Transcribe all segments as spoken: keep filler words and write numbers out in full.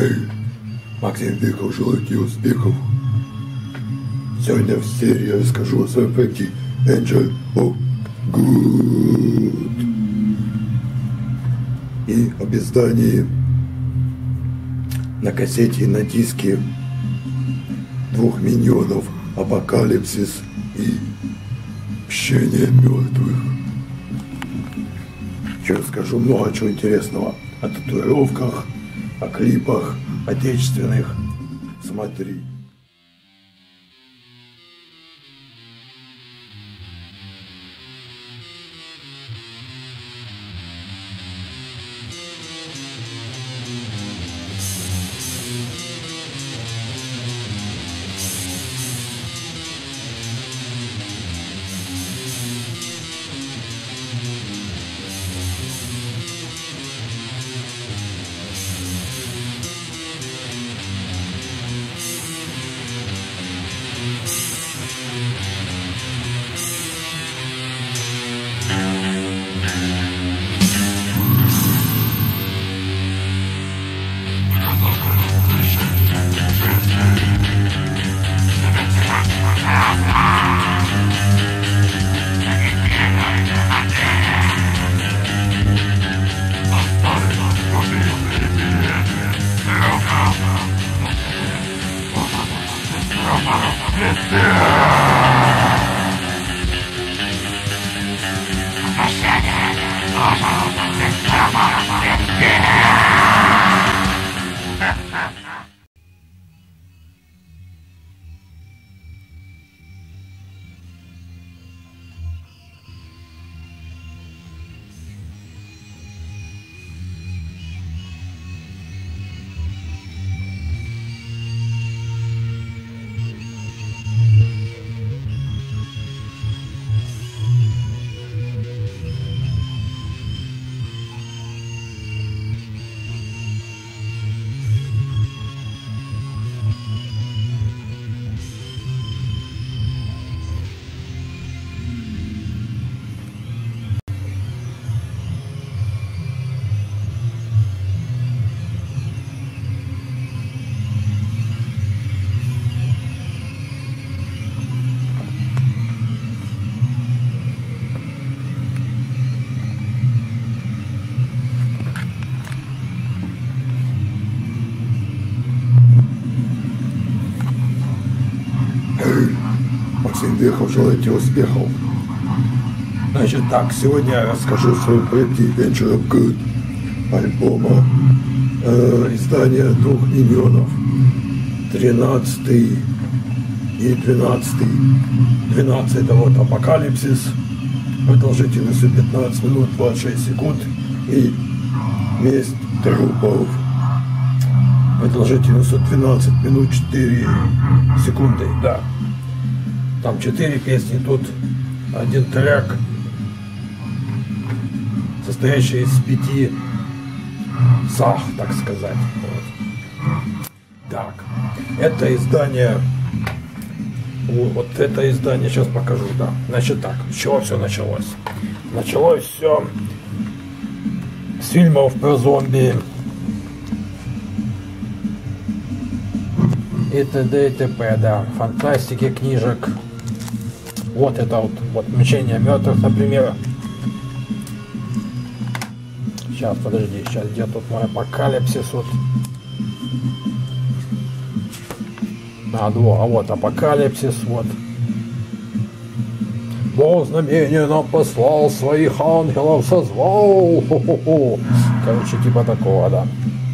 Максим Быков, желаю успехов. Сегодня в серии я расскажу о своем проекте Angel of Good и об издании на кассете и на диске двух миньонов Апокалипсис и Общение мертвых. Еще расскажу много чего интересного о татуировках, о клипах отечественных. Смотри. Максим Быков, желаю тебе успехов. Значит так, сегодня я расскажу о своем проекте Angel of Good, альбома, э, издания двух миньонов, тринадцатый и двенадцатый. двенадцатый это вот Апокалипсис, продолжительностью пятнадцать минут двадцать шесть секунд, и Месть трупов, продолжительностью двенадцать минут четыре секунды, да. Там четыре песни, тут один трек, состоящий из пяти сах, так сказать. Вот. Так, это издание, вот это издание сейчас покажу, да. Значит так, с чего все началось? Началось все с фильмов про зомби и т.д. и т.п., да, фантастики, книжек. Вот это вот, вот «Мщение мертвых», например. Сейчас, подожди, сейчас где тут мой Апокалипсис, вот. А, два, а вот Апокалипсис, вот. Бог знамение нам послал, своих ангелов созвал. Хо-хо-хо. Короче, типа такого, да.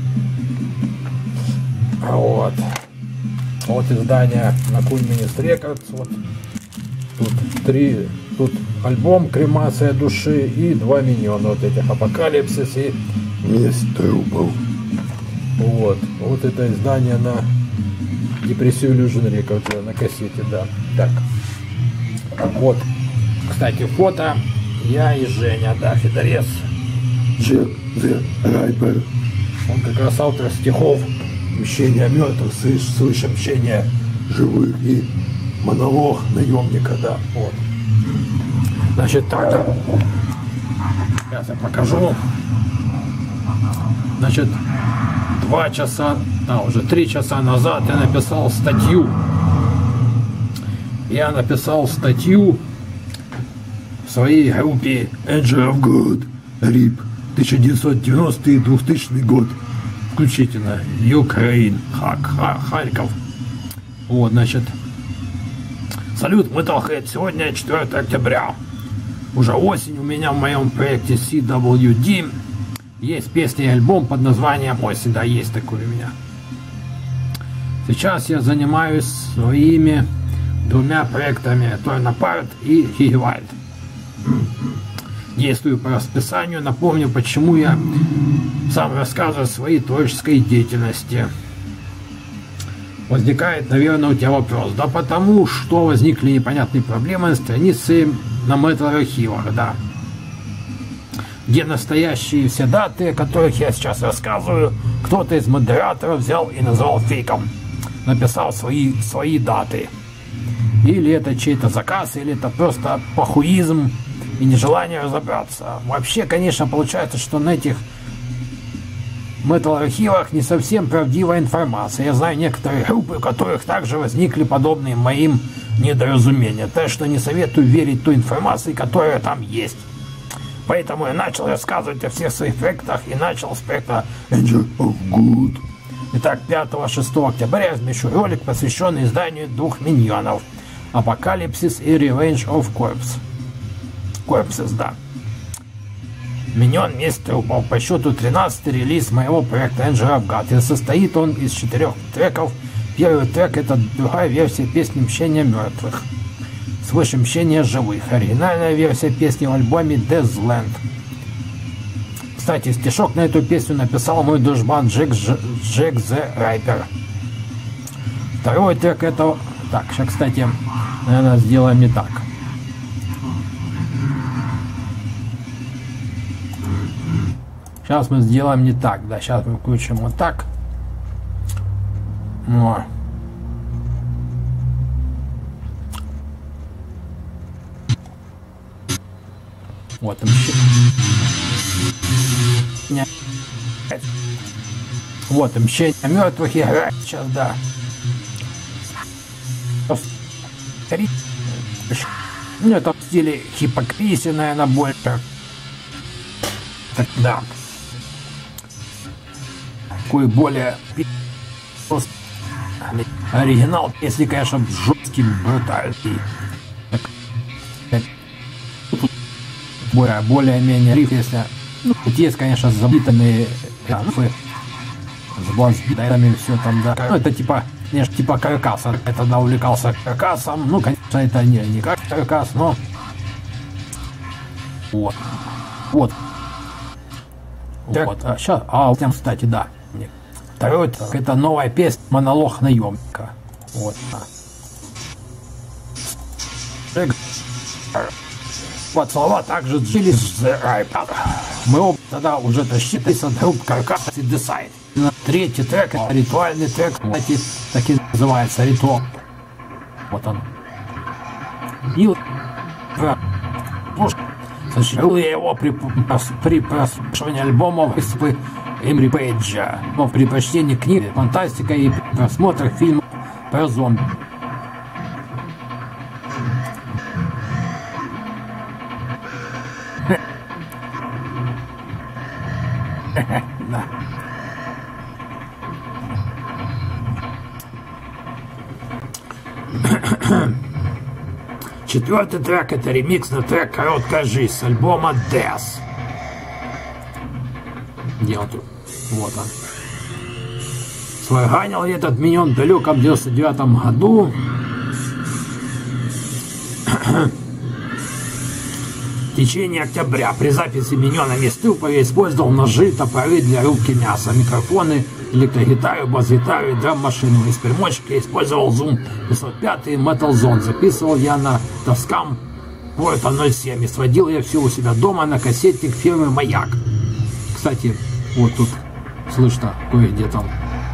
Вот. Вот издание на Cool Minutes Records, вот. Тут три, тут альбом «Кремация души» и два миньона вот этих «Апокалипсис» и «Месть трупов». Вот, вот это издание на Depressive Illusion Records, на кассете, да. Так, вот, кстати, фото я и Женя, да, Федорец. Джек Зе Райпер. Он как раз автор стихов «Мщение мертвых», «Слышь мщение живых» и монолог наемника, да, вот. Значит так, сейчас я покажу. Значит, два часа а уже три часа назад я написал статью. Я написал статью в своей группе Angel of God, рип, тысяча девятьсот девяностый — двухтысячный год, включительно, Украин, Хак, Ха, Харьков. Вот, значит, салют, Metalhead, сегодня четвёртое октября. Уже осень, у меня в моем проекте си дабл ю ди есть песня и альбом под названием «Осень», да, есть такой у меня. Сейчас я занимаюсь своими двумя проектами Torn Apart и Higwild. Действую по расписанию. Напомню, почему я сам рассказываю о своей творческой деятельности. Возникает, наверное, у тебя вопрос. Да потому что возникли непонятные проблемы на странице на Metal архивах, да. Где настоящие все даты, о которых я сейчас рассказываю, кто-то из модераторов взял и назвал фейком. Написал свои, свои даты. Или это чей-то заказ, или это просто похуизм и нежелание разобраться. Вообще, конечно, получается, что на этих метал-архивах не совсем правдивая информация. Я знаю некоторые группы, у которых также возникли подобные моим недоразумения. Так что не советую верить той информации, которая там есть. Поэтому я начал рассказывать о всех своих проектах и начал с проекта Angel of God. Итак, пятого-шестого октября я размещу ролик, посвященный изданию двух миньонов. Апокалипсис и Revenge of Corpse. Corpses, да. Миньон месяц упал по счету тринадцатый релиз моего проекта Angel of God. И состоит он из четырех треков. Первый трек — это другая версия песни «Мщение мертвых» свыше «Мщение живых». Оригинальная версия песни в альбоме Deathland. Кстати, стишок на эту песню написал мой дружбан Джек, Джек The Ripper. Второй трек — это... Так, сейчас, кстати, наверное, сделаем не так. Сейчас мы сделаем не так, да, сейчас мы включим вот так. О. Вот мщение. Вот мщение мертвых играет сейчас, да. Ну, это в стиле хипокрисии, наверное, больше. Так, да. Такой более оригинал, если, конечно, жесткий, брутальный. Более, более-менее риф, если... Ну, тут есть, конечно, забитыми рамфы, с бас-битами, все там, да. Ну, это типа, конечно, типа каркаса. Я тогда увлекался каркасом. Ну, конечно, это не, не как каркас, но... Вот. Вот. Так. Вот. А сейчас... А, там, кстати, да. Второй, это новая песня «Монолог наемника». Вот. Вот слова также джили с iPad. Мы оба тогда уже тащились от групп Каркас и Decide. Третий трек — это ритуальный трек, кстати, так и называется, ритуал. Вот он. И сочинил я его при, при прослушивании альбомов Испы Эмри Пейджа, но при прочтении книг, фантастика и просмотрах фильмов про зомби. Да. Четвертый трек — это ремикс на трек «Короткая жизнь» с альбома Death. Где он тут? Вот он. Сварганил этот миньон в далеком девяносто девятом году. В течение октября при записи миньона Миступа я использовал ножи, топоры для рубки мяса, микрофоны, электрогитару, бас-гитару и драм-машину. Из примочки я использовал Zoom пятьсот пять и Metal Zone. Записывал я на Tascam Porta ноль семь и сводил я все у себя дома на кассетник фирмы Маяк. Кстати, вот тут слышно кое-где там.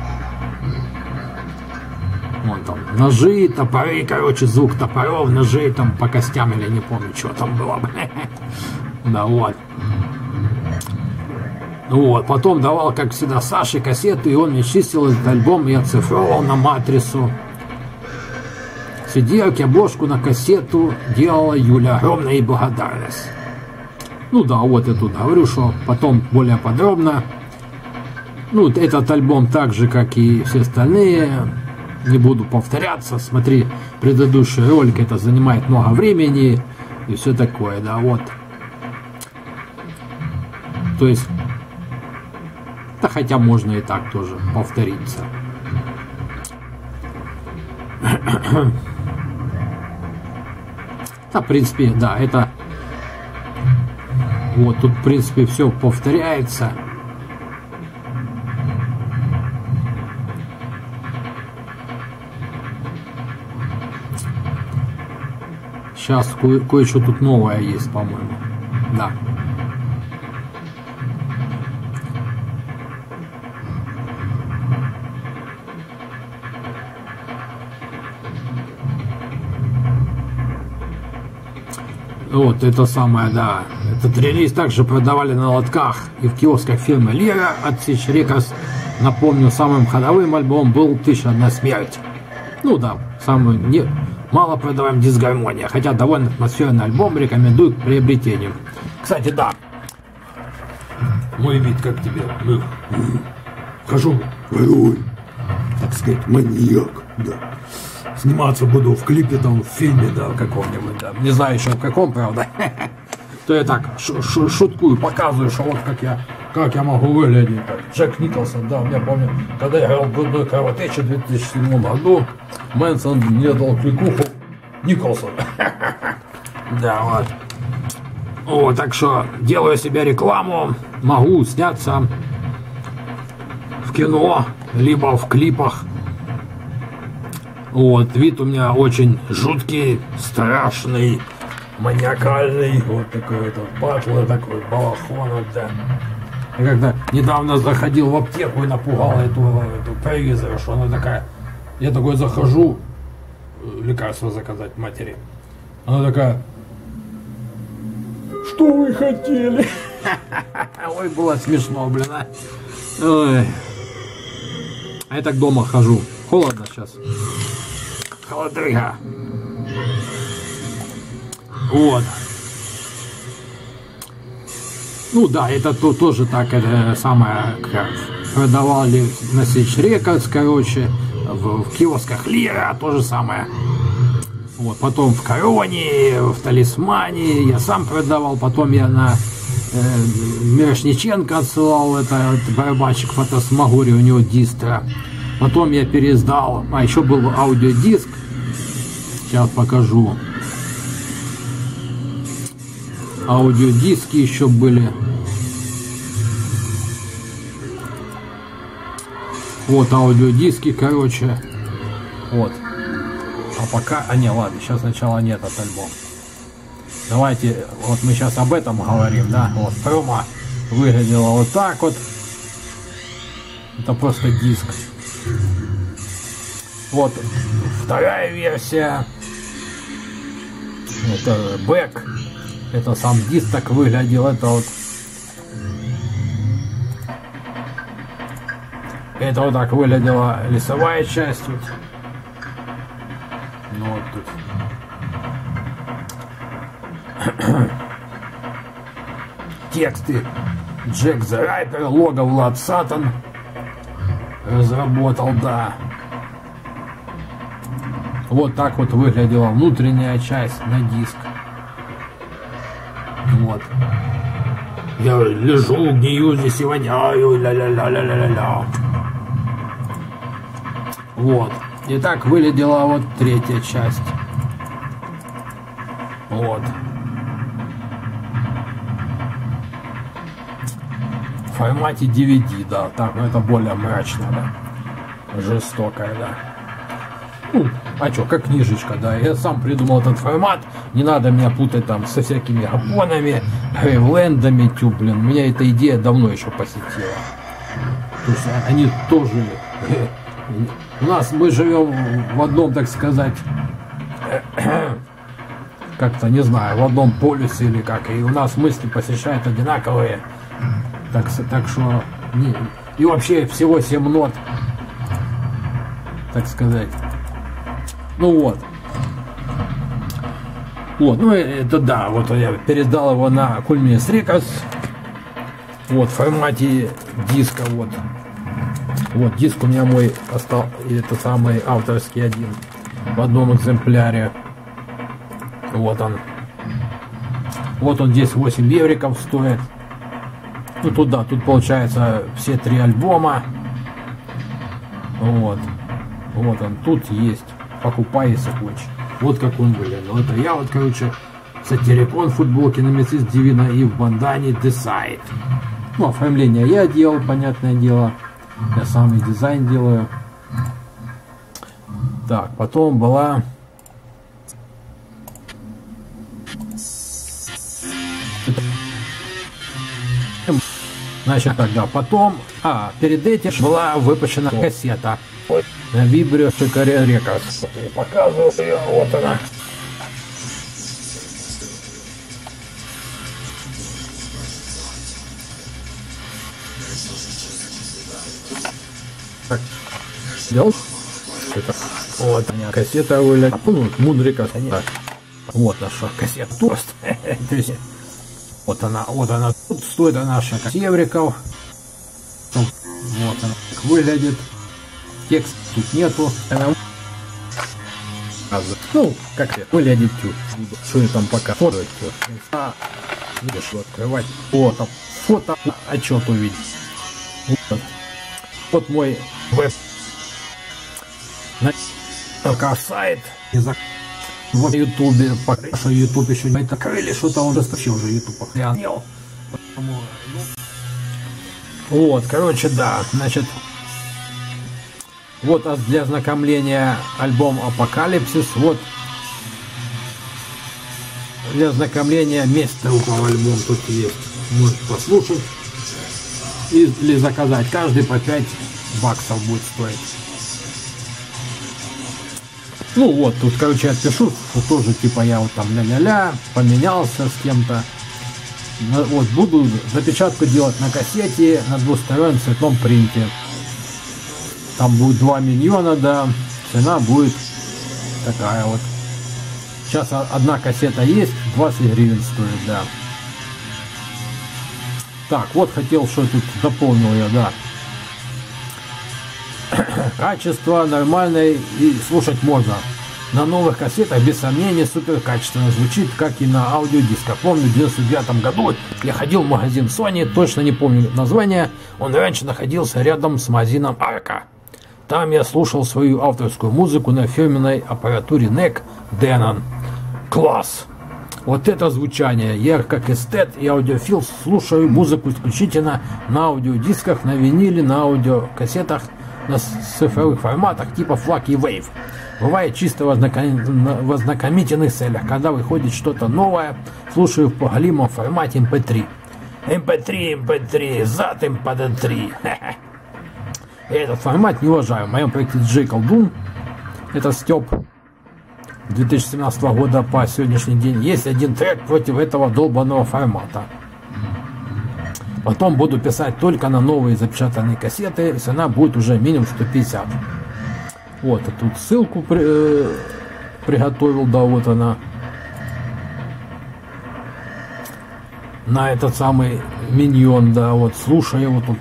Вон там ножи, топоры, короче, звук топоров, ножей там по костям, или не помню, что там было. Да, вот. Вот, потом давал, как всегда, Саше кассету, и он мне чистил этот альбом и оцифровал на матрицу. Сиделки, обложку на кассету делала Юля. Огромная ей благодарность. Ну да, вот я тут говорю, что потом более подробно. Ну, этот альбом так же, как и все остальные. Не буду повторяться. Смотри, предыдущий ролик, это занимает много времени. И все такое, да, вот. То есть, да хотя можно и так тоже повториться. Да, в принципе, да, это вот тут, в принципе, все повторяется. Сейчас ко- кое-что тут новое есть, по-моему. Да. Вот это самое, да. Этот релиз также продавали на лотках и в киосках фирмы Лира от Сич Рекордс. Напомню, самым ходовым альбомом был «Тысяча одна смерть». Ну да, самый не... мало продаваем «Дисгармония», хотя довольно атмосферный альбом, рекомендую к приобретению. Кстати, да. Мой вид как тебе? Ну, хожу, герой, так сказать, маньяк, да. Сниматься буду в клипе, там, в фильме, да, в каком-нибудь, да. Не знаю еще в каком, правда. То я так шуткую, показываю, что вот как я, как я могу выглядеть. Джек Николсон, да, я помню, когда я играл в «Грудной кровотече» в две тысячи седьмом году, Мэнсон мне дал кликуху Николсон. Да, вот. О, так что делаю себе рекламу, могу сняться в кино, либо в клипах. Вот, вид у меня очень жуткий, страшный, маниакальный. Вот такой вот батлер, такой балахон, да. Я когда недавно заходил в аптеку и напугал эту, эту провизора, что она такая... Я такой захожу, лекарство заказать матери. Она такая... Что вы хотели? Ой, было смешно, блин, а. Ой. А я так дома хожу. Холодно сейчас. Холодрыга. Вот. Ну да, это то, тоже так, это самое, как продавали на Сич Рекордс, короче, в, в киосках Лира, то же самое. Вот, потом в Короне, в Талисмане я сам продавал, потом я на э, Мирошниченко отсылал, это, это барабанщик Фантасмагории, у него дистро. Потом я переиздал, а еще был аудиодиск, сейчас покажу. Аудиодиски еще были. Вот аудиодиски, короче. Вот. А пока... А не, ладно, сейчас сначала не этот альбом. Давайте, вот мы сейчас об этом говорим, да. Вот промо выглядело вот так вот. Это просто диск. Вот вторая версия. Это бэк. Это сам диск так выглядел. Это вот. Это вот так выглядела лицевая часть. Вот. Ну вот тут. Тексты. Джек the Ripper, лого Влад Сатан разработал, да. Вот так вот выглядела внутренняя часть на диск. Вот. Я лежу, гнию здесь и воняю, ля-ля-ля-ля-ля-ля. Вот. И так выглядела вот третья часть. Вот. В формате ди ви ди, да. Так, ну это более мрачно, да. Жестокая, да. Ну, а что, как книжечка, да. Я сам придумал этот формат. Не надо меня путать там со всякими гапонами, грейвлендами, тю, блин. Меня эта идея давно еще посетила. То есть они тоже... У нас мы живем в одном, так сказать, как-то, не знаю, в одном полюсе или как. И у нас мысли посещают одинаковые. Так, так что... Не, и вообще всего семь нот. Так сказать. Ну вот. Вот, ну это да, вот я передал его на Cool Mini Records. Вот, в формате диска, вот. Вот, диск у меня мой остался, это самый авторский один. В одном экземпляре. Вот он. Вот он здесь восемь евриков стоит. Ну тут да, тут получается все три альбома. Вот. Вот он, тут есть. Покупай, если хочешь. Вот как он выглядит. Ну это я вот, короче, сатирикон в футболке на Миссис Дивина и в бандане Decide. Ну, оформление я делал, понятное дело. Я сам и дизайн делаю. Так, потом была... Значит, тогда потом... А, перед этим была выпущена кассета. На Vibrio Records. Показываю ее, вот она. Так, сделал? Это, вот она, кассета вылет. Ну, Мудрика. Вот наша кассета. Тост. Вот она, вот она. Тут стоит она шесть евриков. Вот она как выглядит. Текст тут нету. Она... Ну, как выглядит тут. Что я там пока фото. А, видишь, что открывать. Вот там фото. Отчет увидеть. Вот. Вот мой веб. Пока сайт. В ютубе. Пока что ютуб еще не закрыли. Что-то он достаточно уже ютуб охренел. Вот, короче, да. Значит. Вот для ознакомления альбом Апокалипсис. Вот для ознакомления место около альбом тут есть. Можете послушать. Или заказать. Каждый по пять баксов будет стоить. Ну вот, тут, короче, я отпишу, что тоже типа я вот там ля-ля-ля, поменялся с кем-то. Вот, буду запечатку делать на кассете на двустороннем цветном принте. Там будет два миньона, да. Цена будет такая вот. Сейчас одна кассета есть, двадцать гривен стоит, да. Так, вот хотел, что тут дополнил я, да. Качество нормальное и слушать можно. На новых кассетах, без сомнения, супер качественно звучит, как и на аудиодисках. Помню, в девяносто девятом году я ходил в магазин Sony, точно не помню название. Он раньше находился рядом с магазином Арка. Там я слушал свою авторскую музыку на фирменной аппаратуре Нек Denon. Класс! Вот это звучание. Я как эстет и аудиофил слушаю музыку исключительно на аудиодисках, на виниле, на аудиокассетах, на цифровых форматах типа FLAC и Wave. Бывает чисто в, ознаком... в ознакомительных целях, когда выходит что-то новое, слушаю в поголимом формате эм пэ три. эм пэ три, эм пэ три, зад эм пэ три. Я этот формат не уважаю. В моем проекте джей Колдун, это Степ две тысячи семнадцатого года по сегодняшний день, есть один трек против этого долбанного формата. Потом буду писать только на новые запечатанные кассеты, и цена будет уже минимум сто пятьдесят. Вот, а тут ссылку при, э, приготовил, да, вот она. На этот самый миньон, да, вот, слушай, вот тут.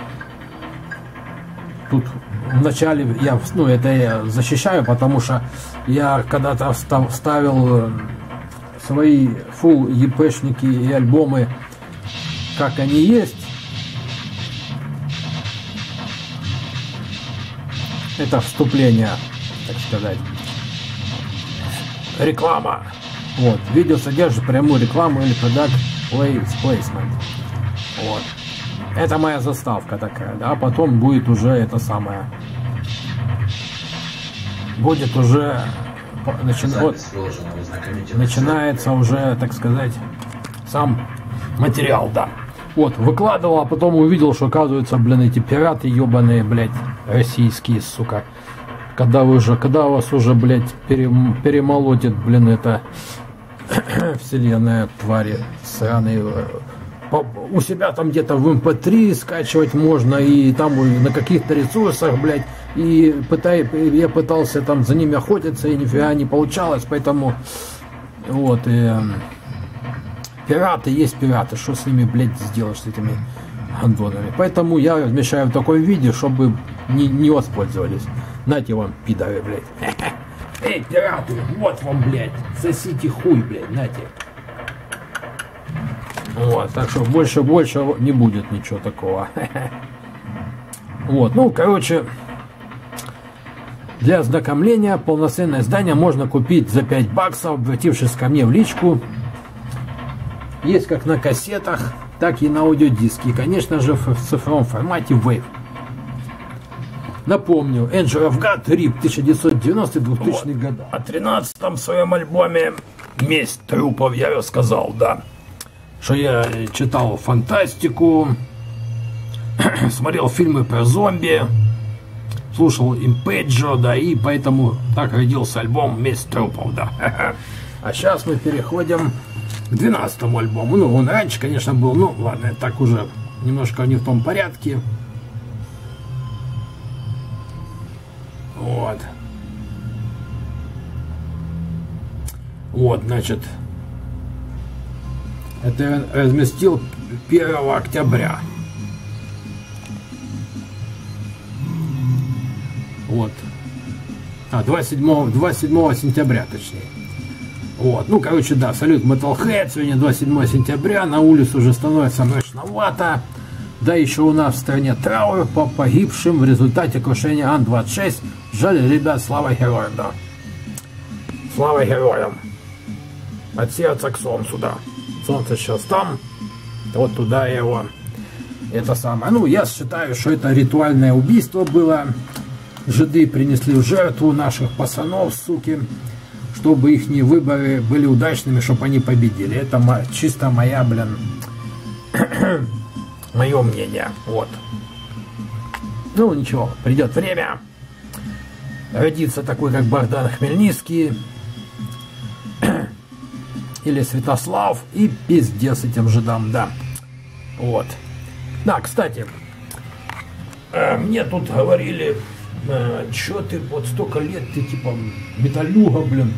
Тут вначале я, ну, это я защищаю, потому что я когда-то вставил свои фулл епешники и альбомы, как они есть. Это вступление, так сказать. Реклама. Вот. Видео содержит прямую рекламу или product placement. Вот. Это моя заставка такая, да, потом будет уже это самое. Будет уже начи... вот, начинается уже, так сказать, сам материал, да. Вот, выкладывал, а потом увидел, что, оказывается, блин, эти пираты ебаные, блядь, российские, сука. Когда вы уже, когда вас уже, блядь, перем, перемолотит, блин, это вселенная, твари, сраные, у себя там где-то в эм пэ три скачивать можно, и там на каких-то ресурсах, блядь, и пытай, я пытался там за ними охотиться, и нифига не получалось, поэтому вот, и, пираты есть пираты, что с ними, блядь, сделаешь, с этими гандонами, поэтому я размещаю в таком виде, чтобы не, не воспользовались. Нате вам, пидоры, блядь. Эй, пираты, вот вам, блядь, сосите хуй, блядь, нате. Вот, так что больше-больше не будет ничего такого. Вот, ну, короче, для ознакомления полноценное издание можно купить за пять баксов, обратившись ко мне в личку. Есть как на кассетах, так и на аудиодиске. И, конечно же, в цифровом формате Wave. Напомню, Angel of God, рип тысяча девятьсот девяностый — двухтысячные вот. Годы. О тринадцатом своем альбоме «Месть трупов» я рассказал, да. Что я читал фантастику, смотрел фильмы про зомби, слушал Импеджо, да, и поэтому так родился альбом «Месть трупов», да. А сейчас мы переходим к двенадцатому альбому. Ну, он раньше, конечно, был, ну, ладно, так уже немножко не в том порядке. Вот. Вот, значит, это я разместил первого октября. Вот. А, двадцать седьмого, двадцать седьмого сентября, точнее. Вот. Ну, короче, да, салют Metalhead. Сегодня двадцать седьмого сентября. На улице уже становится мрачновато. Да, еще у нас в стране траур по погибшим в результате крушения Ан двадцать шесть. Жаль, ребят, слава героям, да. Слава героям. От сердца к солнцу, да. Солнце сейчас там, вот туда его, это самое. Ну, я считаю, что это ритуальное убийство было. Жиды принесли в жертву наших пацанов, суки, чтобы их выборы были удачными, чтобы они победили. Это чисто моя, блин, мое мнение, вот. Ну, ничего, придет время. Родится такой, как Богдан Хмельницкий или Святослав, и пиздец этим жидам, да. Вот. Да, кстати, э, мне тут говорили, э, чё ты вот столько лет, ты типа металюга, блин,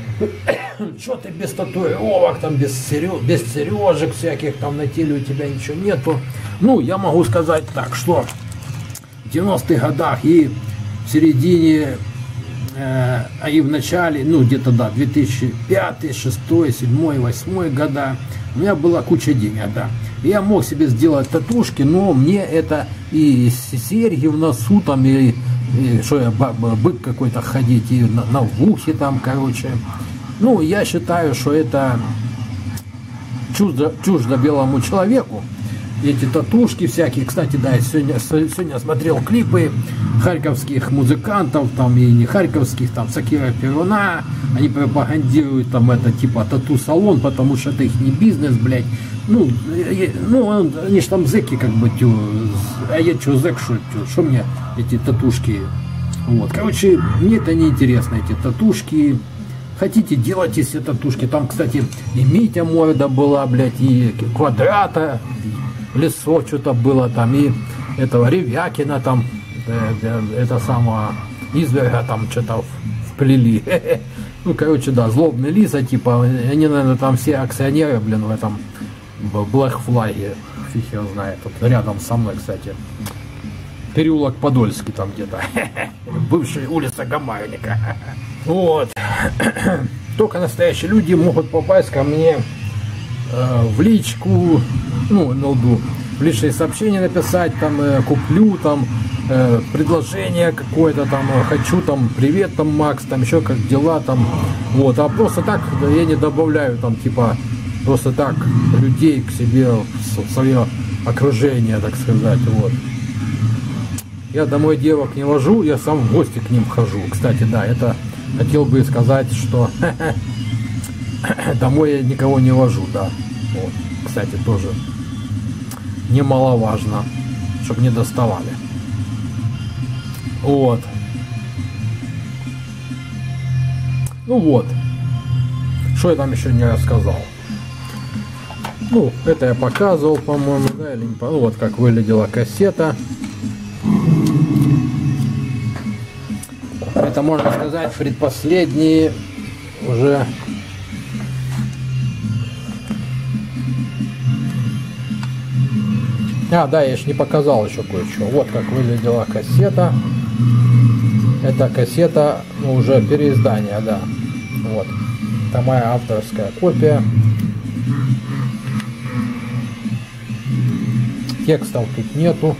чё ты без татуировок, там, без, серё... без сережек всяких, там на теле у тебя ничего нету. Ну, я могу сказать так, что в девяностых годах и в середине, э, а и в начале, ну, где-то, да, две тысячи пятый, шестой, две тысячи седьмой, две тысячи восьмой года, у меня была куча денег, да. И я мог себе сделать татушки, но мне это и серьги в носу, там, и, и что я, бык какой-то ходить, и на, на в ухе там, короче. Ну, я считаю, что это чуждо, чуждо белому человеку. Эти татушки всякие. Кстати, да, я сегодня, сегодня смотрел клипы харьковских музыкантов, там, и не харьковских, там, Сакира Перуна. Они пропагандируют там это, типа, тату-салон, потому что это их не бизнес, блядь. Ну, я, ну, они ж там зэки, как бы, тю, а я что, зэк, что, что мне эти татушки? Вот, короче, мне это не интересно, эти татушки. Хотите, делайте все татушки. Там, кстати, и Митя морда была, блядь, и Квадрата, Лесо что-то было там, и этого Ревякина там, это, это самое, Изверга там что-то вплели. Ну, короче, да, злобный Лиза, типа, они, наверное, там все акционеры, блин, в этом Black Flag, фиг его знает, тут рядом со мной, кстати. Переулок Подольский там где-то, бывшая улица Гамарника. Вот. Только настоящие люди могут попасть ко мне э, в личку, ну, на лду, в личные сообщения написать, там, э, куплю, там, э, предложение какое-то, там, э, хочу, там, привет, там, Макс, там, еще как дела, там, вот, а просто так я не добавляю, там, типа, просто так людей к себе в свое окружение, так сказать, вот. Я домой девок не вожу, я сам в гости к ним хожу. Кстати, да, это хотел бы сказать, что домой я никого не вожу, да. Вот. Кстати, тоже немаловажно, чтобы не доставали. Вот. Ну вот. Что я там еще не рассказал? Ну, это я показывал, по-моему, да, или не по... Ну, вот как выглядела кассета. Это, можно сказать, предпоследние уже... А, да, я еще не показал еще кое-что. Вот как выглядела кассета. Это кассета, ну, уже переиздание, да. Вот. Это моя авторская копия. Текстов тут нету.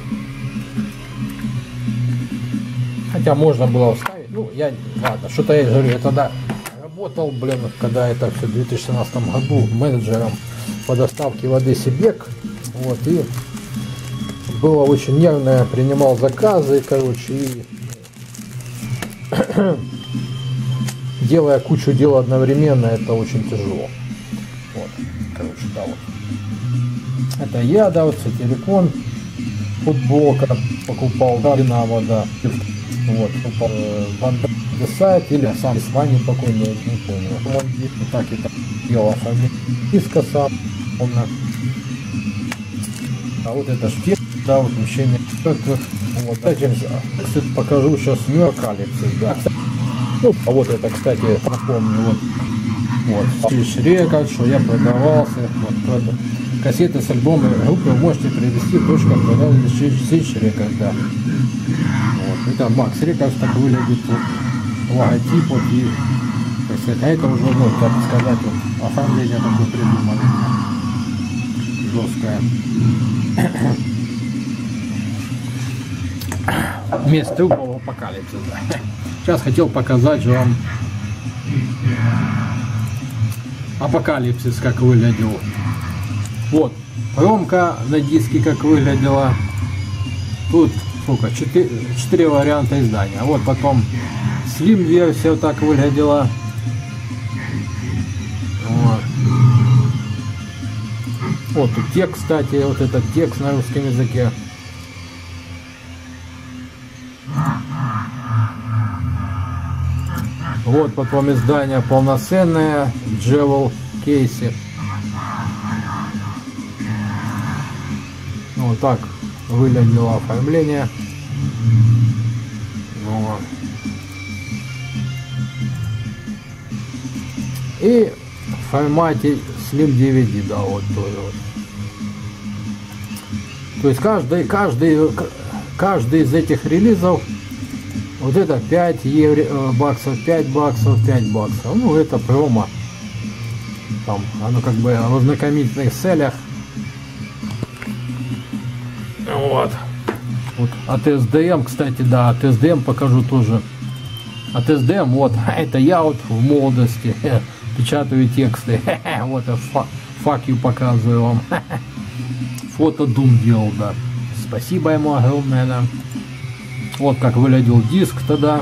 Хотя можно было вставить. Ну, я, ладно, что-то я говорю, я тогда работал, блин, когда это все в две тысячи семнадцатом году менеджером по доставке воды Сибек. Вот, и было очень нервное, принимал заказы, короче, и делая кучу дел одновременно, это очень тяжело. Вот, короче, да, вот. Это я, да, вот сателликон, футболка покупал, да, Динамо, да. Вот, покупал э, сайт или сам с вами покойный, я не помню. Вот так и так делал оформление диска сам, помню. А вот это шпиль, да, вот вмещение. Вот, кстати, покажу сейчас Апокалипсис, да. Ну, а вот это, кстати, напомню, вот, вот, Switch Records, что я продавался, вот, это, кассеты с альбомами группы вы можете привезти точка продажи Switch Records, да. Вот, это Max Records так выглядит, вот, логотип, вот, и, так сказать, а это уже, ну, так сказать, вот, оформление такое придумано, жесткое. Вместо трупов Апокалипсис, да. Сейчас хотел показать же вам Апокалипсис, как выглядел. Вот, промка на диске как выглядела. Тут сколько? четыре варианта издания. Вот потом слим версия вот так выглядела. Вот. Вот тут текст, кстати, вот этот текст на русском языке. Вот потом издание полноценное, Джевел Кейси. Вот так выглядело оформление. Вот. И в формате Slim ди ви ди, да, вот тоже вот. То есть каждый, каждый, каждый из этих релизов, вот это пять евро, баксов, пять баксов, пять баксов. Ну, это промо. Там, оно как бы в ознакомительных целях. Вот. Вот. От эс ди эм, кстати, да, от эс ди эм покажу тоже. От эс ди эм, вот, это я вот в молодости печатаю тексты. Вот, fuck you показываю вам. Фото Doom делал, да. Спасибо ему огромное, да. Вот как выглядел диск тогда.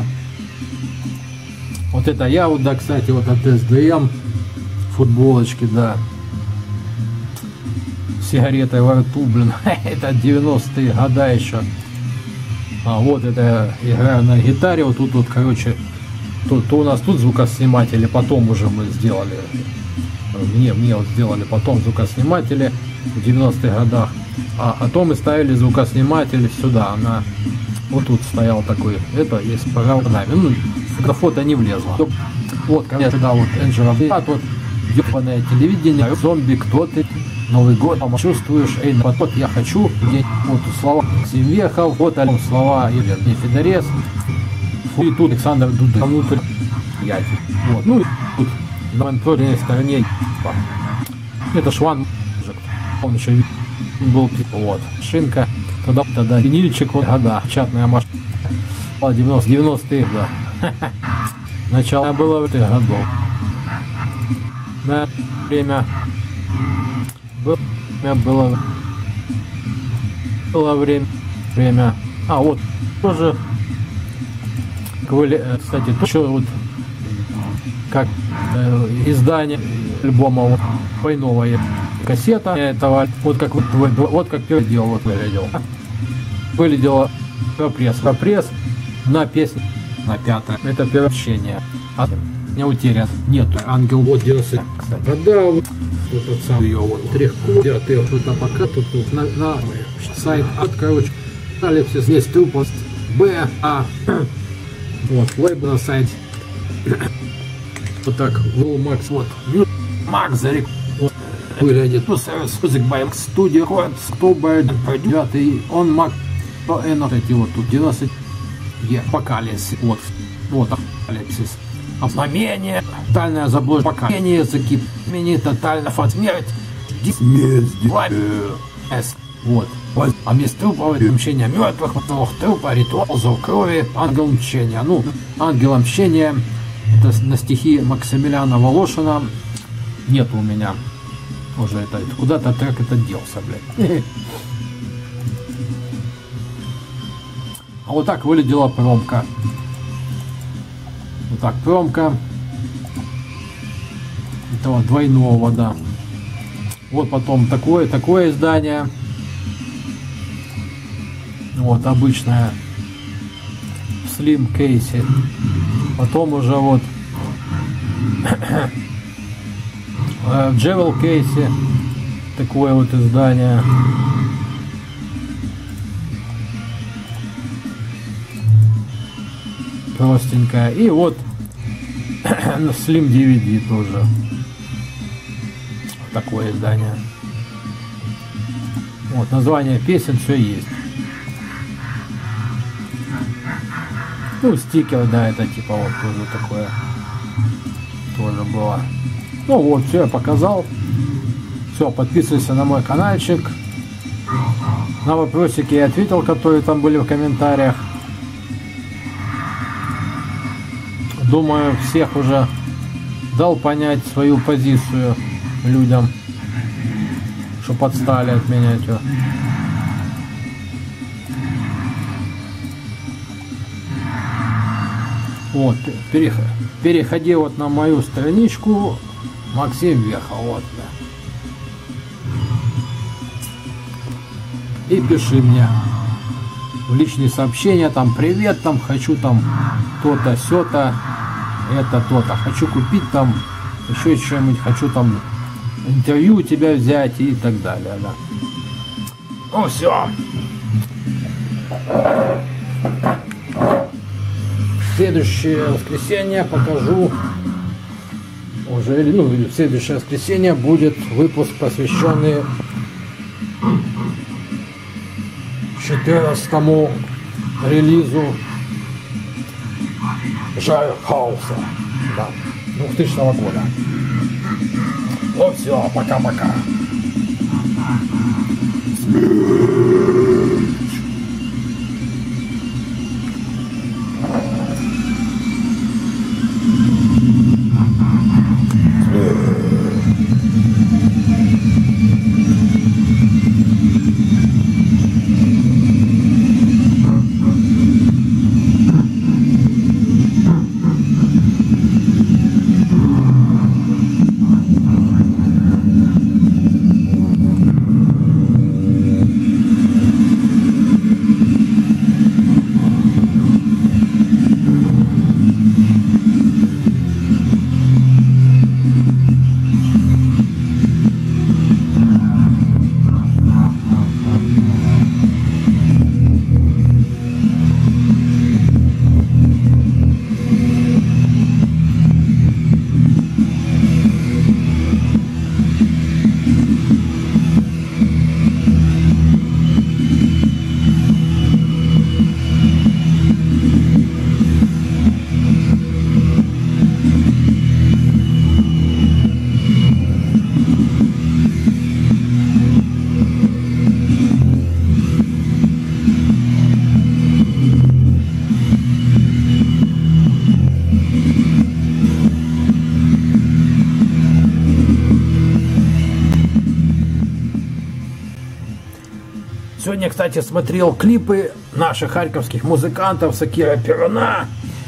Вот это я вот, да, кстати, вот от эс ди эм. Футболочки, да. С сигаретой во рту, блин. Это девяностые года еще. А вот это я играю на гитаре. Вот тут вот, короче, то, то у нас тут звукосниматели, потом уже мы сделали. Мне, мне вот сделали потом звукосниматели в девяностых годах. А потом мы ставили звукосниматель сюда, на... Вот тут стоял такой, это есть программа, ну, на фото не влезло. Вот, конечно, да, вот Angel of Death, вот, ебаное телевидение, зомби, кто ты, Новый год, а чувствуешь, эй, вот я хочу, где, вот слова Максим Вехов, вот альбом слова Евгений Федорец, и тут Александр Дуды, внутрь, я, вот, ну, и тут, на внутренней стороне, это Шван, он еще был, вот, шинка. Тогда, тогда винильчик, вот года, печатная машина, девяностые, да. Начало было в этих годов. На время было, было, было время, время. А вот тоже, кстати, еще вот как э, издание альбома вот, двойного кассета этого, вот как вот, вот как первый делал, вот выглядел. Выглядело пресс, пресс на песню на пятое. Это первое общение. А не утерян. Нет, ангел вот девяносто. Продал этот сам ее вот трехку. Я ты что-то пока тут, тут на, на сайт от, короче, Алексис здесь тупость Б, А. Вот, лейбл на сайте. Вот так, Will Max, вот. Max Зарик. Вот, выглядит. Ну, Music by Studio, вот, October девятый, он Max. N эти вот тут девяносто. Е, Апокалипсис. Вот, вот, Апокалипсис. Знамение, тотальное заблуждение, поколение языки, мини, тотально смерть, смерть, вот. А вместо трупа, мщения мертвых, новых трупа, ритуал, зов крови, ангел мщения. Ну, ангел мщения, это на стихи Максимилиана Волошина. Нет у меня уже это, куда-то трек это делся, блядь. А вот так выглядела промка. Вот так, промка этого двойного, да. Вот потом такое, такое издание. Вот обычное в Slim кейсе. Потом уже вот в Jewel кейсе такое вот издание. Простенькая. И вот на Slim ди ви ди тоже такое издание. Вот название песен, все есть. Ну, стикер, да, это типа вот тоже такое тоже было. Ну вот, все я показал. Все, подписывайся на мой каналчик. На вопросики я ответил, которые там были в комментариях. Думаю, всех уже дал понять свою позицию людям, что подстали от меня. Чё. Вот, переходи вот на мою страничку Максим Вехов, вот, да. И пиши мне в личные сообщения, там, привет, там, хочу там то-то, сё-то, это то-то, хочу купить там еще что-нибудь, хочу там интервью у тебя взять и так далее, да. Ну все. Следующее воскресенье покажу уже, ну, в следующее воскресенье будет выпуск, посвященный четырнадцатому релизу Жар Хауса, да, двухтысячного года. Ну все, пока-пока. Сегодня, кстати, смотрел клипы наших харьковских музыкантов, Сакира Перуна.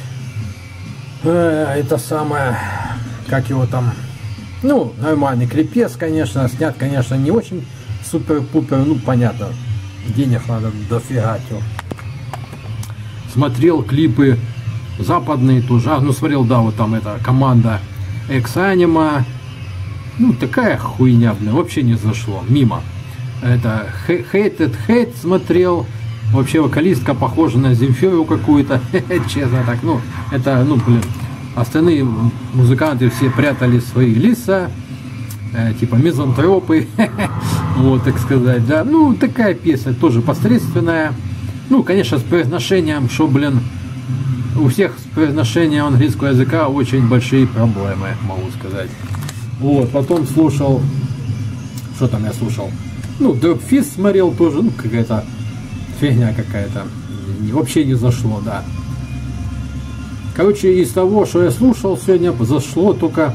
Э, это самое, как его там, ну, нормальный клипец, конечно, снят, конечно, не очень супер-пупер, ну, понятно, денег надо дофигать. Смотрел клипы западные тоже. А, ну, смотрел, да, вот там эта команда X-Anima. Ну, такая хуйня, блин, вообще не зашло. Мимо. Это Hated Hate смотрел. Вообще вокалистка похожа на Земфиру какую-то. Честно так, ну, это, ну, блин. Остальные музыканты все прятали свои лица. Э, типа мизантропы. Вот, так сказать, да. Ну, такая песня тоже посредственная. Ну, конечно, с произношением, что, блин, у всех с произношением английского языка очень большие проблемы, могу сказать. Вот, потом слушал, что там я слушал? Ну, Dropfist смотрел тоже, ну, какая-то фигня какая-то. Вообще не зашло, да. Короче, из того, что я слушал сегодня, зашло только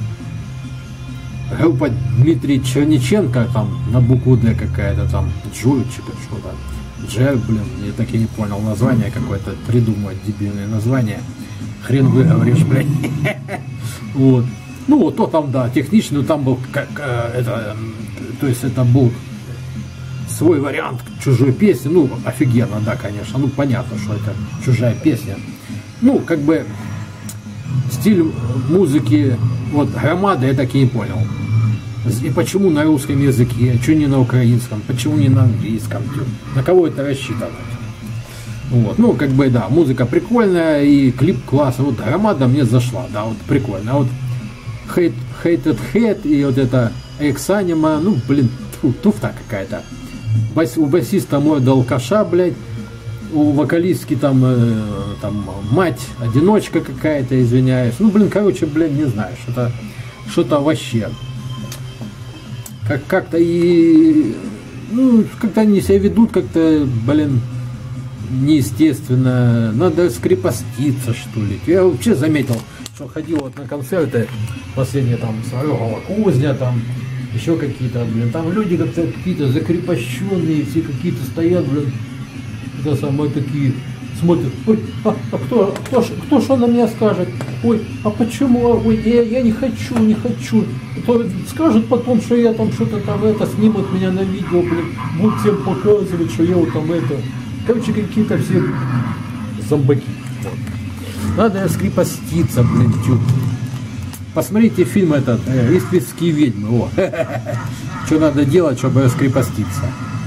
группа Дмитрий Черниченко, там, на букву Д какая-то, там, Джурчика, что-то. Джер, блин, я так и не понял название какое-то, придумать дебильное название. Хрен выговоришь, блядь. Вот. Ну, вот то там, да, технично, но там был, как, это, то есть это был свой вариант чужой песни. Ну, офигенно, да, конечно. Ну, понятно, что это чужая песня. Ну, как бы, стиль музыки, вот, Громада, я так и не понял. И почему на русском языке, что не на украинском, почему не на английском, на кого это рассчитано? Вот, ну, как бы, да, музыка прикольная, и клип классный. Вот Громада мне зашла, да, вот прикольно. А вот Hate, Hated Hate и вот это X-Anima, ну, блин, тьфу, туфта какая-то. Бас, у басиста морда алкаша, блядь, у вокалистки там, э, там мать одиночка какая-то, извиняюсь. Ну, блин, короче, блин, не знаю, что-то что-то вообще. Как, как-то и, ну, как-то они себя ведут как-то, блин, неестественно. Надо скрепоститься, что ли. Я вообще заметил, что ходил вот на концерты последние, там, Сварогова Кузня, там, еще какие-то, блин, там люди как-то какие-то закрепощенные, все какие-то стоят, блин, это самое, такие, смотрят, ой, а, а кто, кто, кто что на меня скажет? Ой, а почему? Ой, я, я не хочу, не хочу. То скажут потом, что я там что-то там это, снимут меня на видео, блин, будут всем показывать, что я вот там это. Короче, какие-то все зомбаки. Вот. Надо скрепоститься, блин, чуть. Посмотрите фильм этот, «Иствикские ведьмы». Что надо делать, чтобы раскрепоститься.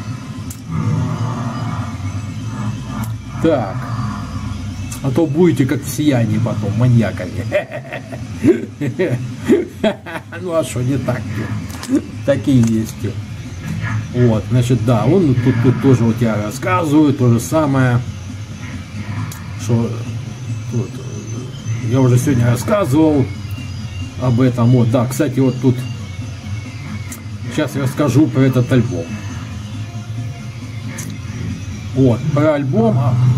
Так. А то будете как в «Сиянии» потом, маньяками. Ну а что, не так? Такие есть. Вот, значит, да, он тут, тут тоже вот я рассказываю, то же самое. Что тут, я уже сегодня рассказывал об этом. Вот, да, кстати, вот тут сейчас я расскажу про этот альбом. Вот, про альбом.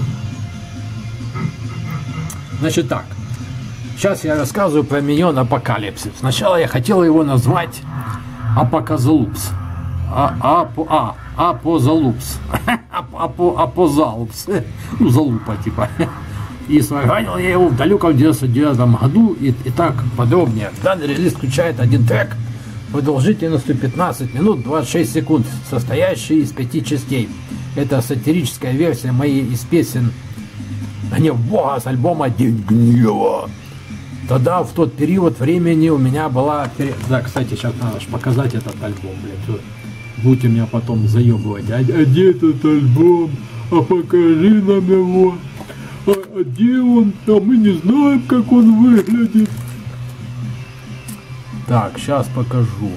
Значит так, сейчас я рассказываю про Minion Apocalypse. Сначала я хотел его назвать Апоказалупс. А, а, а, Апозалупс. Апозалупс. Ну, залупа, типа. И сварганил я его в далеком девяносто девятом году. И, и так подробнее. Данный релиз включает один трек продолжительностью пятнадцать минут двадцать шесть секунд, состоящий из пяти частей. Это сатирическая версия моей из песен «Гнев Бога» с альбома «День гнева». Тогда, в тот период времени, у меня была... Да, кстати, сейчас надо же показать этот альбом, блядь. Будете меня потом заебывать. А, а где этот альбом? А покажи нам его. А, а где он? А мы не знаем, как он выглядит. Так, сейчас покажу.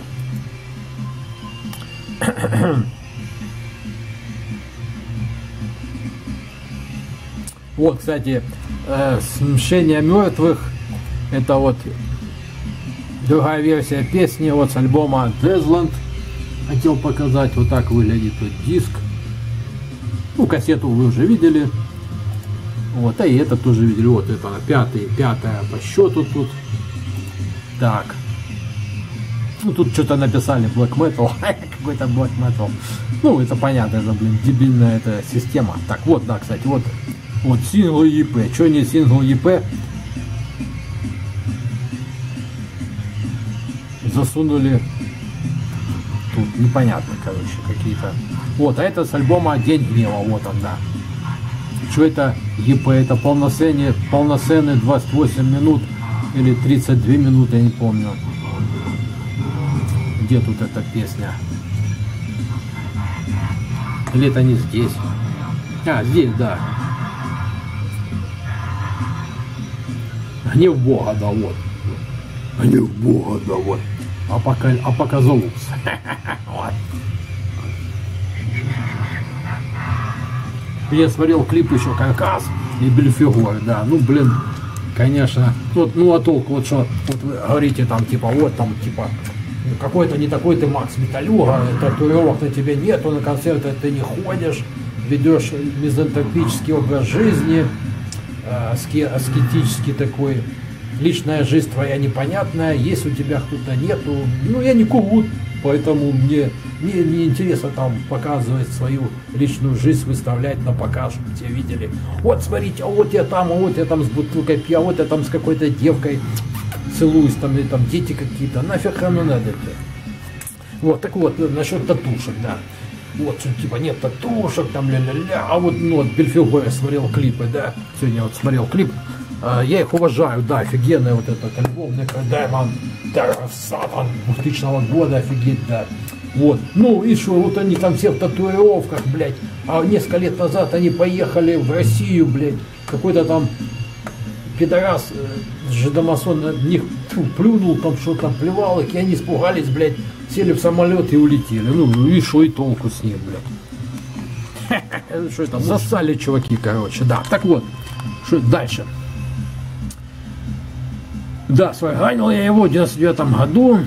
Вот, кстати, э, «Смешение мертвых» — это вот другая версия песни вот с альбома Deathland. Хотел показать, вот так выглядит вот диск. Ну, кассету вы уже видели. Вот, а и это тоже видели. Вот это пятый, пятая по счету тут. Так. Ну, тут что-то написали Black Metal. Какой-то Black Metal. Ну, это понятно, это, блин, дебильная эта система. Так, вот, да, кстати, вот. Вот сингл и пи. Что не сингл и пи? Засунули. Тут непонятно, короче, какие-то. Вот, а это с альбома «День гнева». Вот он, да. что это и пи, это полноценные, полноценные двадцать восемь минут или тридцать две минуты, я не помню. Где тут эта песня? Или это не здесь? А, здесь, да. Гнев Бога, да, вот. Гнев Бога, да, вот. Апока... Апоказолус. Вот. Я смотрел клип еще Каркас и Бельфигор, да. Ну, блин, конечно. Вот, ну, а толку, вот что, вот вы говорите там, типа, вот там, типа, какой-то не такой ты Макс Металюга, татуировок на тебе нету, на концерты ты не ходишь, ведешь мизантропический образ жизни, э, аскетический такой, личная жизнь твоя непонятная, есть у тебя кто-то нету, ну я не курут, поэтому мне, мне не интересно там показывать свою личную жизнь, выставлять на показ, чтобы тебя видели. Вот смотрите, а вот я там, а вот я там с бутылкой пью, а вот я там с какой-то девкой целуюсь, там, или там дети какие-то, нафиг оно надо это. Вот, так вот, насчет татушек, да. Вот, что типа нет татушек, там ля-ля-ля, а вот, ну, вот Бельфигор я смотрел клипы, да, сегодня вот смотрел клип, а, я их уважаю, да, офигенный вот этот альбом, Necrodemon, Terror Satan двухтысячного года, офигеть, да. Вот, ну и что, вот они там все в татуировках, блядь, а несколько лет назад они поехали в Россию, блядь, какой-то там пидорас, э, жидомасон на них фу, плюнул, там что-то там плевал их, и они испугались, блядь, сели в самолет и улетели. Ну и что и толку с ним, блядь. Что это? Засали чуваки, короче, да. Так вот, что дальше? Да, сварганил я его в девяносто девятом году.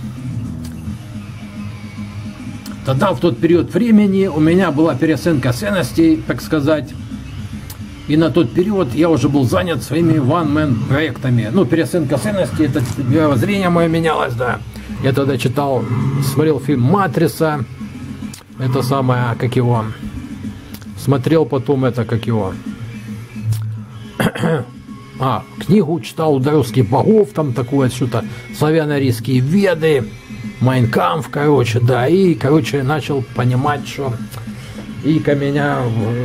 Тогда, в тот период времени, у меня была переоценка ценностей, так сказать. И на тот период я уже был занят своими one-man проектами. Ну, переоценка ценностей, это мировоззрение мое менялось, да. Я тогда читал, смотрел фильм «Матрица». Это самое, как его. Смотрел потом это, как его. А, книгу читал «Удар русских богов», там такое что-то, славяно-арийские веды, Майн Кампф, короче, да. И, короче, начал понимать, что Ика меня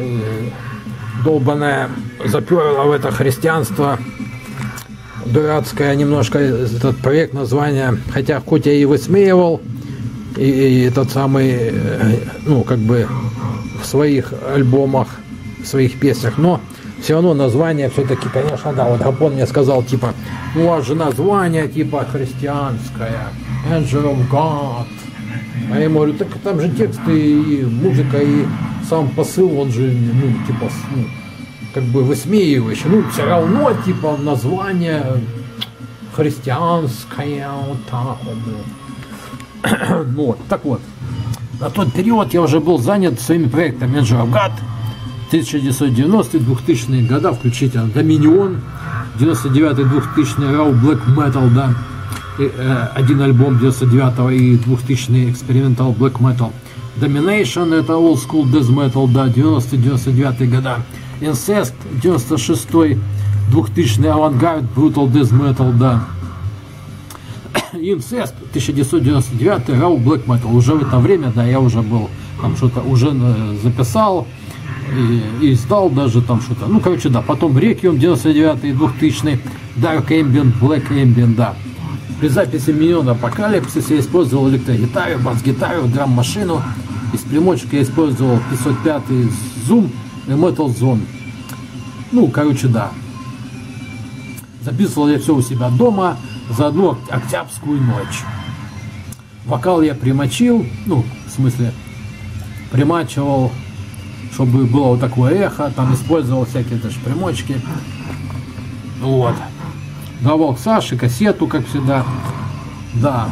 долбаная заперла в это христианство дурацкое немножко, этот проект название, хотя хоть я и высмеивал и, и этот самый, ну как бы в своих альбомах, в своих песнях, но все равно название все-таки, конечно, да, вот Гапон мне сказал, типа, ну у вас же название типа христианское, Angel of God, а я ему говорю, так там же тексты и музыка, и сам посыл, он же, ну, типа, ну, как бы высмеивающий, ну, все равно, типа, название христианское, вот так вот. Вот, так вот, на тот период я уже был занят своими проектами Angel of God, тысяча девятьсот девяностые двухтысячные года, включительно Dominion, девяносто девятый двухтысячный Raw Black Metal, да, и, э, один альбом девяносто девятого и двухтысячный Experimental Black Metal, Domination, это Old School Death Metal, да, девяностые девяносто девятые года, Incest, девяносто шестой двухтысячный Avantgarde Brutal Death Metal, да, Incest, тысяча девятьсот девяносто девятый Raw Black Metal, уже в это время, да, я уже был, там что-то уже записал, и, и издал даже там что-то, ну, короче, да, потом Requiem, девяносто девятый, двухтысячный, Dark Ambient, Black Ambient, да. При записи Minion Apocalypse я использовал электрогитару, бас-гитару, драм-машину, из примочек я использовал пятьсот пятый Zoom и Metal Zone. Ну, короче, да. Записывал я все у себя дома за одну октябрьскую ночь. Вокал я примочил, ну, в смысле, примачивал, чтобы было вот такое эхо, там использовал всякие даже примочки. Вот. Давал к Саше кассету, как всегда. Да.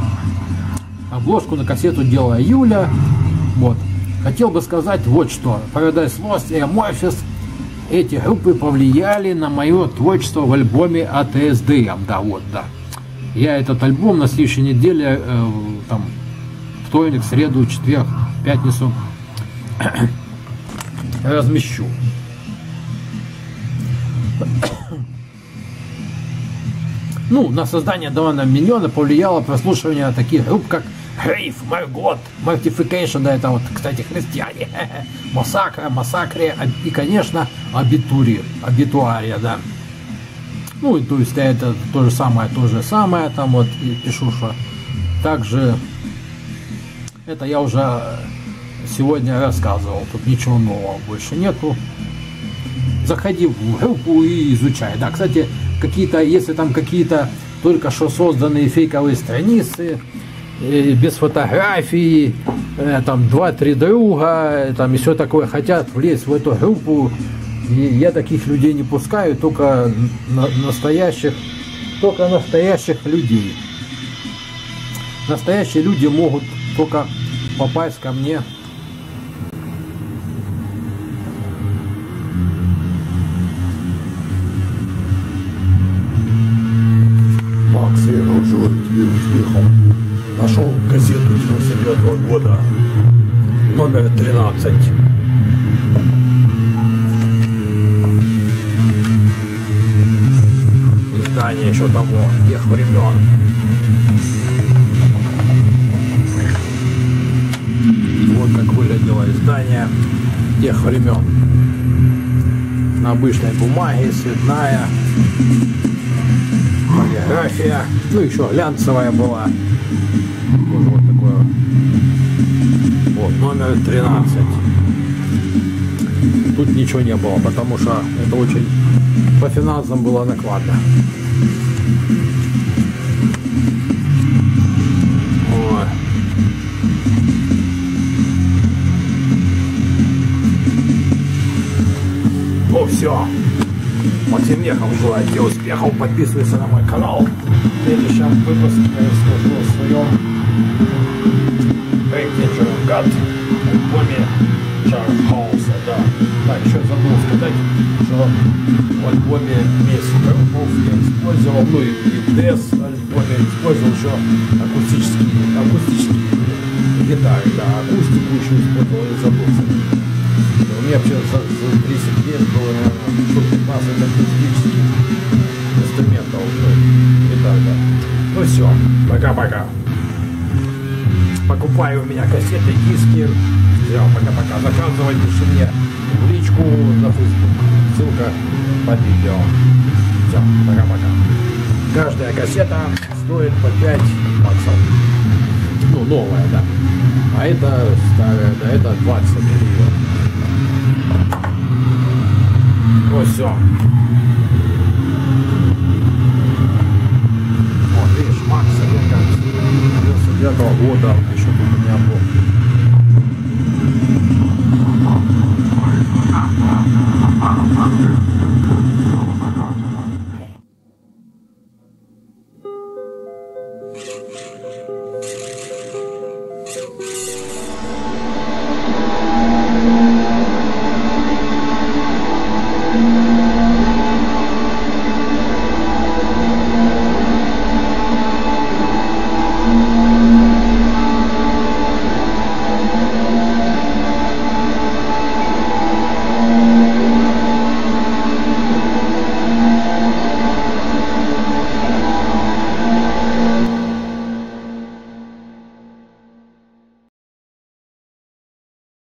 Обложку на кассету делала Юля. Вот. Хотел бы сказать вот что. Paradise Lost и Amorphis, эти группы повлияли на мое творчество в альбоме эй ти эс ди эм. Да, вот, да. Я этот альбом на следующей неделе, э, там, вторник, среду, четверг, пятницу размещу. Ну, на создание Доминиона повлияло прослушивание таких групп, как Грейв, Маргот, Мортификейшн, да, это вот, кстати, христиане. Массакра, Массакре и, конечно, Абитури, Абитуария, да. Ну, и то есть это то же самое, то же самое, там вот и пишу, что также это я уже сегодня рассказывал, тут ничего нового больше нету. Заходи в группу и изучай. Да, кстати, какие-то, если там какие-то только что созданные фейковые страницы, э, без фотографий, э, там два-три друга, э, там и все такое хотят влезть в эту группу, и я таких людей не пускаю, только на, настоящих, только настоящих людей. Настоящие люди могут только попасть ко мне. Макс, я желаю тебе успехов. Нашел газету девяносто девятого года, номер тринадцать. Издание еще того, тех времен. Вот как выглядело издание тех времен. На обычной бумаге, цветная, полиграфия, ну еще глянцевая была. Тоже вот такое. Вот, номер тринадцать. Тут ничего не было, потому что это очень по финансам было накладно. Ой. Ну все. Максим Мехов желает тебе успехов. Подписывайся на мой канал. В следующем выпуске я расскажу о своем Break God альбоме Чарльз Хауса. Да. Так, еще забыл сказать, что в альбоме вместе группов я использовал, ну и, и в Дэс альбоме использовал еще акустические, акустические гитары, да, акустику еще использовал и забылся. У меня вообще за, за тридцать лет было, наверное, штук пятнадцать акустических инструментов, ну, гитар, да. Ну все, пока-пока. Покупай у меня кассеты, диски. Все, пока-пока. Заказывай, пиши мне в личку на Facebook. Ссылка под видео. Все, пока-пока. Каждая кассета стоит по пять баксов. Ну, новая, да. А это старая, да, это двадцать гривен. Ну все.